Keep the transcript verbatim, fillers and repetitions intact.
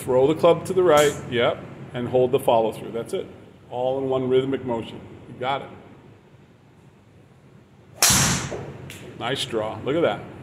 throw the club to the right, yep, and hold the follow through. That's it. All in one rhythmic motion. You got it. Nice draw. Look at that.